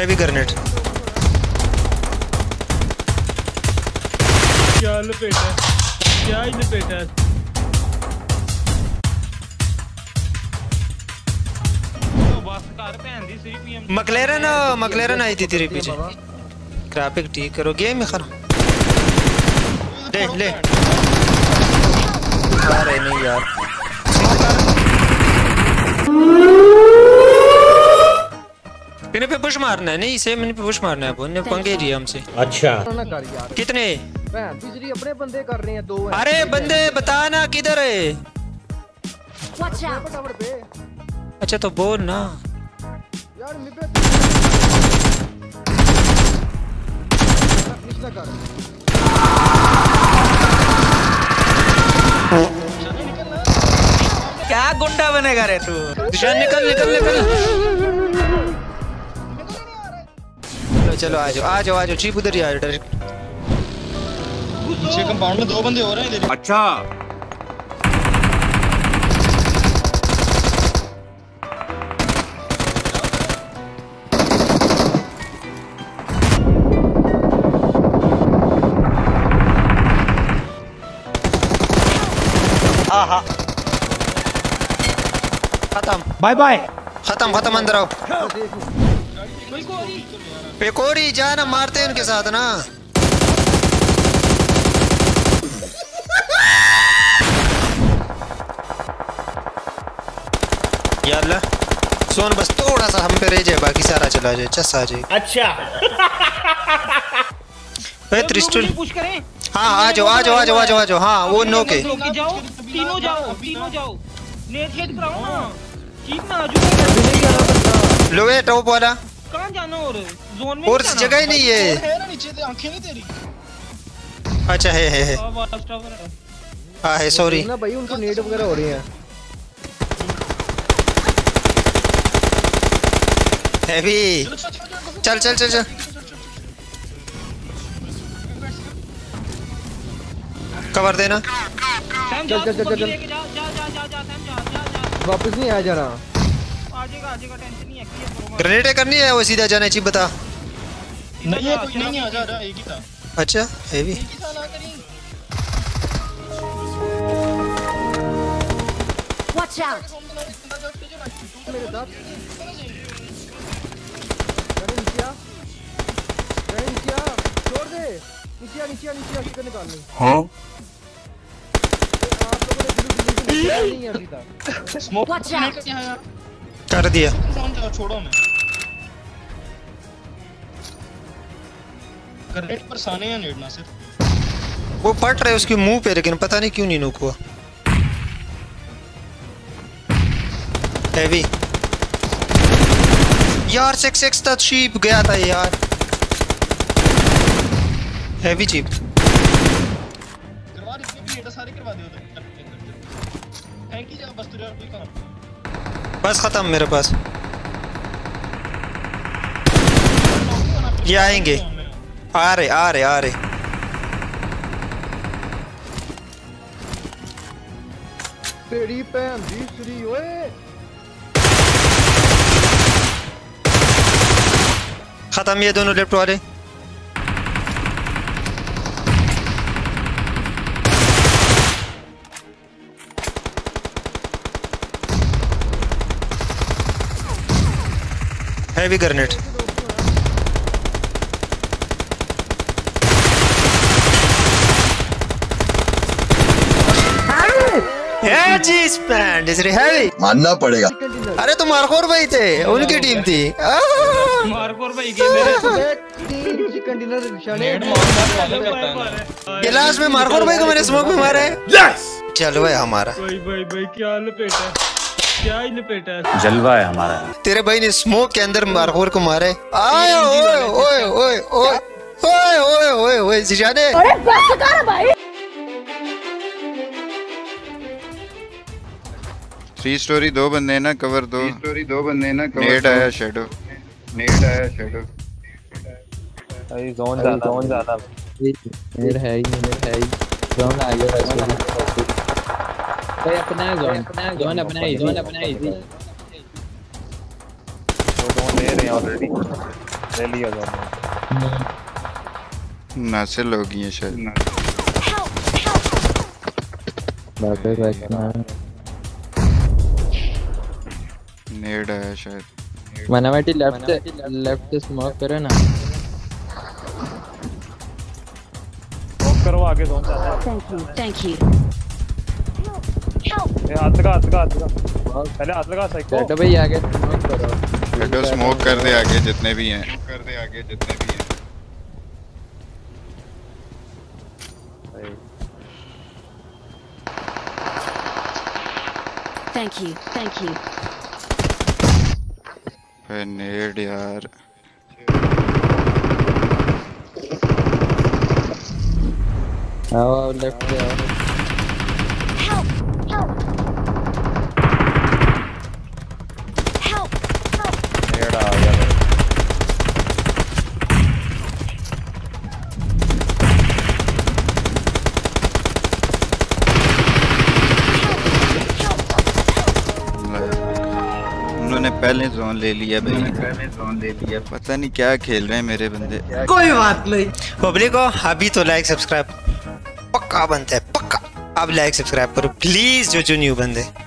Heavy grenade. क्या लपेटा, क्या ही लपेटा। मकलेरन आई थी तेरे पीछे। ग्राफिक ठीक करो, गेम में खरा ले ले। अरे नहीं यार, इन्हें पे पुश मारना है। नहीं इसे मैंने पे पुश मारना है, उन्हें पंगे दिए हमसे। अच्छा कितने अपने बंदे कर रहे हैं, 2 हैं। अरे बंदे बताना किधर है। अच्छा तो बोल ना यार। क्या गुंडा बनेगा रे तू। निशान निकल निकल निकल। चलो आ जाओ आ जाओ आ जाओ, चीप उधर ही आ जाओ डायरेक्ट। पीछे कंपाउंड में 2 बंदे हो रहे हैं इधर। अच्छा खत्म, बाय बाय। खत्म खत्म, अंदर आओ। पेकोरी जाना, मारते हैं उनके साथ ना। याल्ला सोन बस थोड़ा सा हम पे रह जाए, बाकी सारा चला जाए, चस आ जाए। अच्छा त्रिस्टल हाँ आ जाओ आ जाओ आ जाओ आ जाओ आ जाओ। हाँ वो नो के तीनों जाओ, तीनों जाओ। नेट हेड कराओ ना, कीप ना आजू। लोए टॉप वाला कहां जाना और जोन में और जगह ही नहीं है। ना नीचे से आंखें नहीं तेरी। अच्छा है हाँ है, सॉरी ना भाई, उनको नेट वगैरह हो रही है। हैवी चल चल चल चल। कवर देना। चल चल चल चल, वापस नहीं आ जाना। आजेगा आजेगा, टेंशन नहीं है। ग्रेनेड करनी है वो सीधा जाना चाहिए, बता। नहीं है कोई, नहीं आ जा रहा, एक ही था। अच्छा हैवी एक ही था ना करी। Watch out! मेरे साथ नीचे छोड़ दे। नीचे किधर निकालनी। हाँ आप लोगों ने नहीं है अभी तक। Smoke Watch out! कर दिया। छोड़ो मैं ग्रेनेड पर साने या नेट ना सिर्फ वो पट रहे उसके मुंह पे, लेकिन पता नहीं क्यों नहीं नोक हुआ। हैवी यार 6x था, चीप गया था यार। हैवी चीप करवा दे, इतने भी सारे करवा दे उधर। थैंक यू जा, बस तुझे कोई काम। बस खत्म मेरे पास। ये आएंगे, आ रहे आ रहे आ रहे। तेरी भैन दी श्री ओए। खत्म ये दोनों लेफ्ट वाले। Heavy grenade. मानना पड़ेगा। अरे तुम मारखोर भाई थे, उनकी टीम थी। मारकोर भाई के मेरे चिकन डिनर गिलास में मारखोर भाई को मैंने स्मोक में मारे। चलो भाई हमारा भाई क्या लपेटा, क्या ही लपेटा। जलवा है हमारा। तेरे भाई ने स्मोक के अंदर मारखोर को मारे। आए ओए ओए ओए ओए ओए ओए ओए ओए जिशाने। अरे बस कर भाई। 3 स्टोरी 2 बंदे ना, कवर 2 स्टोरी 2 बंदे ना, नेट आया शेडो, नेट आया शेडो। भाई जोन ज्यादा मेरा है ही जोन आ गया भाई। अपना जोन अपना ही वो जोन ले रहे हैं ऑलरेडी। ले लिया जोन नासिल होगी है शायद। नेड आया शायद। मनावटी लेफ्ट से स्मोक करो ना। स्मोक करो आगे जोन जाता है। Thank you. ये हाथ लगा पहले हाथ लगा साइको। शेडो भाई आगे स्मोक करो। शेडो स्मोक कर दे आगे जितने भी हैं। Thank you. Thank you. नेड यार। आओ लेफ्ट से आओ। Help! Help! Help! Help! नेड आ गया मेरे। उन्होंने पहले जोन ले लिया भाई। पता नहीं क्या खेल रहे हैं मेरे बंदे। कोई बात नहीं। पब्लिक को अभी तो लाइक सब्सक्राइब पक्का बनता है, पक्का। अब लाइक सब्सक्राइब करो प्लीज, जो न्यू बंदे।